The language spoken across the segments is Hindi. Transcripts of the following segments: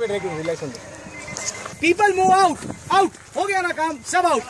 पीपल मूव आउट, आउट हो गया ना काम, सब आउट।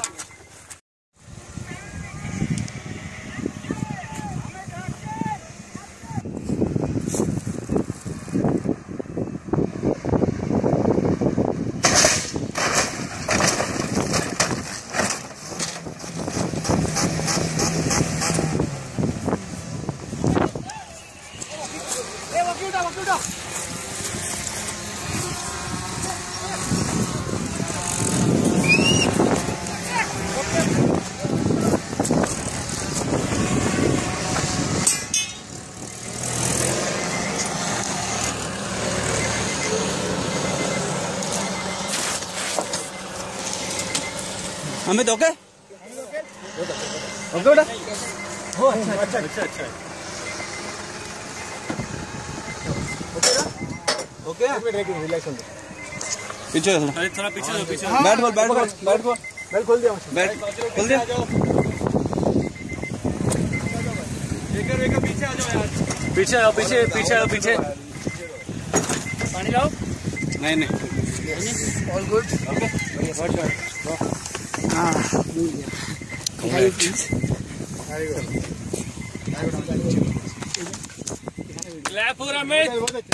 अमित ओके ओके बेटा। हो अच्छा ओके पीछे थोड़ा पीछे बैट बॉल बैट खोल दिया पीछे आ जाओ यार, पीछे आओ पानी लाओ। नहीं ऑल गुड ओके पूरा में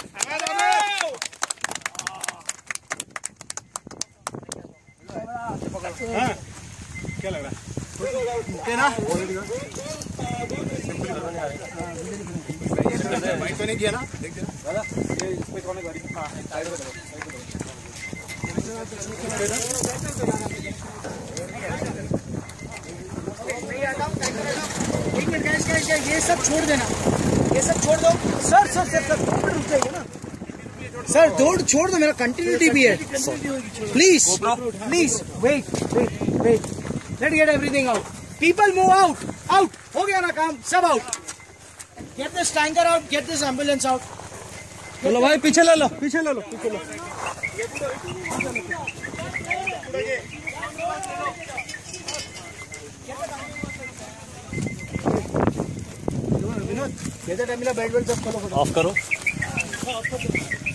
क्या लग रहा है ना बाइक तो नहीं किया ना, देखते दादा ये इसमें कौन है गाड़ी। हाँ साइड में ये सब छोड़ देना, ये सब छोड़ दो। सर रुक जाइए ना सर, दौड़ छोड़ दो, मेरा कंटिन्यूटी भी है। Please wait let get everything out. People move out, out हो गया ना काम, सब out. Get this tanker out, get this ambulance out. चलो भाई पीछे ले लो। विनोद, ये टाइम मिला, बैट बॉल सब खोलो, ऑफ करो।